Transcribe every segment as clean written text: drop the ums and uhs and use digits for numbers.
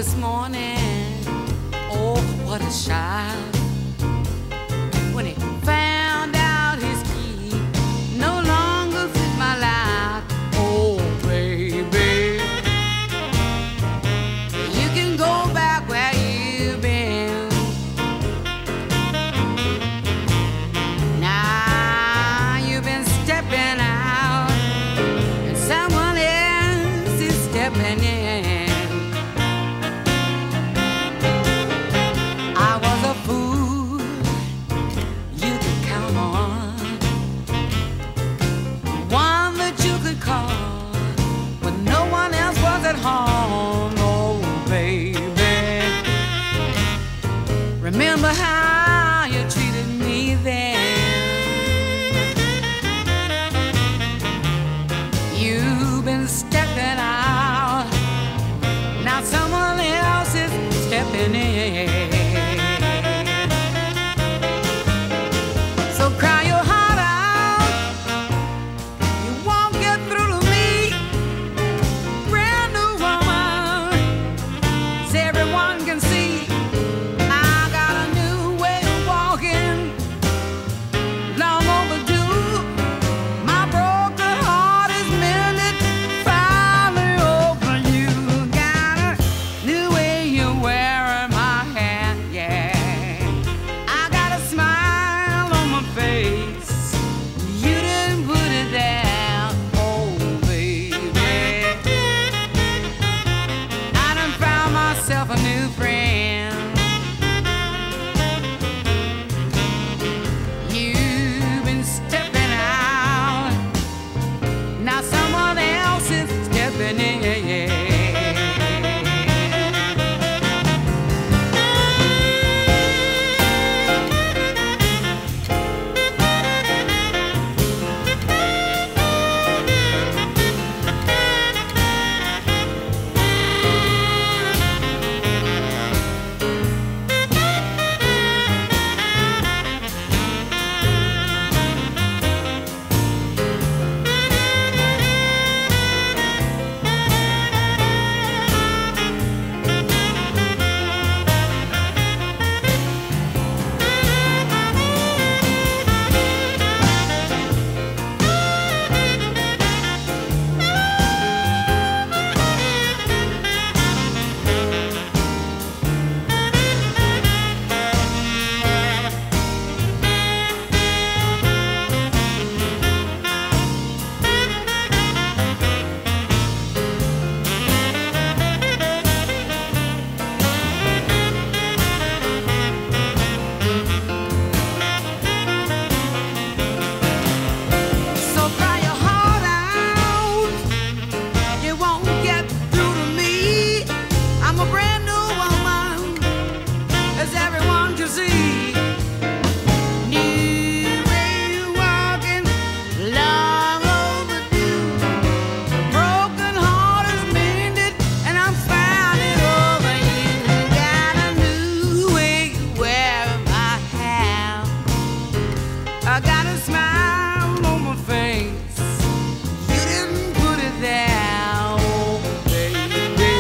this morning, oh, what a shock when he found out his key no longer fit my lock. Oh, baby, you can go back where you've been. Now you've been stepping out and someone else is stepping in. I was a fool you could count on, one that you could call when no one else was at home. Oh, baby, remember how you treated me then. You've been stepping out, now someone else is stepping in. So cry your heart out, you won't get through to me. Brand new woman, so everyone can see I got a new way of walking, long overdue. My broken heart is mended, finally over you. Got a new way you're wearing my hand, yeah. I got a smile on my face, you didn't put it there. Oh, baby, I done found myself a new friend. You've been stepping out, now someone else is stepping in. So cry your heart out, you won't get through to me. I'm a brand new woman, as everyone can see. New way you're walking, long overdue. Broken heart is mended, and I'm finding over you. Got a new way you're wearing my hair. I got a smile on my face, you didn't put it there. Oh, baby,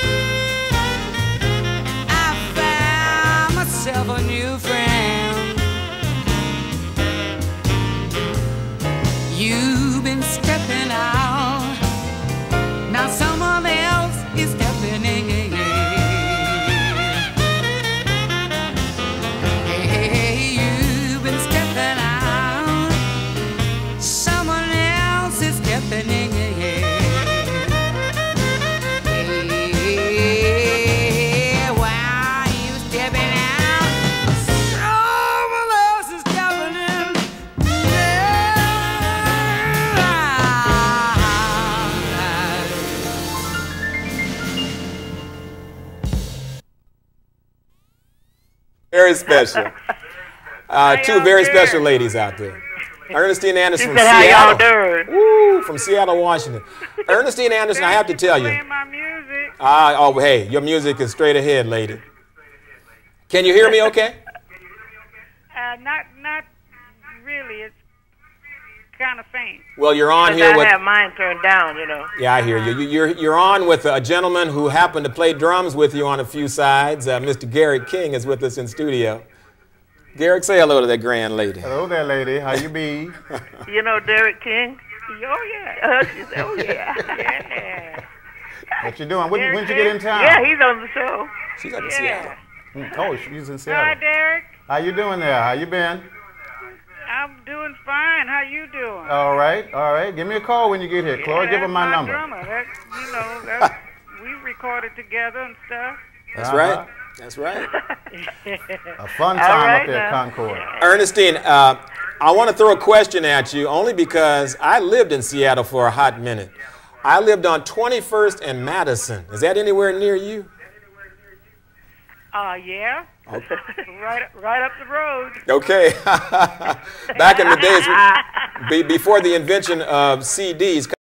I found myself a new friend. You've been stepping out, now someone else is stepping in. Hey, you've been stepping out, someone else is stepping in. Hey, while you stepping out, someone else is stepping in. Very special. Two very special ladies out there. Ernestine Anderson from How y'all Seattle. doing? Woo, from Seattle, Washington. Ernestine Anderson, I have to tell you. Playing my music. Oh, hey, your music is straight ahead, lady. Can you hear me okay? Not really. It's kind of faint. Well, you're on here with... I have mine turned down, you know. Yeah, I hear you. You're on with a gentleman who happened to play drums with you on a few sides. Mr. Gerryck King is with us in studio. Gerryck, say hello to that grand lady. Hello there, lady. How you be? You know Gerryck King? Oh, yeah. She said, oh, yeah. Yeah. What you doing? When you get in town? Yeah, he's on the show. She's up in Seattle. Oh, she's in Hi, Seattle. Derek. How you doing there? How you been? I'm doing fine. How you doing? All right, all right. Give me a call when you get here, Clora. Yeah, Give her my number. Drummer. That's, we recorded together and stuff. That's right. That's right. A fun time up there at Concord. Ernestine, I want to throw a question at you only because I lived in Seattle for a hot minute. I lived on 21st and Madison. Is that anywhere near you? Yeah. Okay. right up the road. Okay. Back in the days, before the invention of CDs,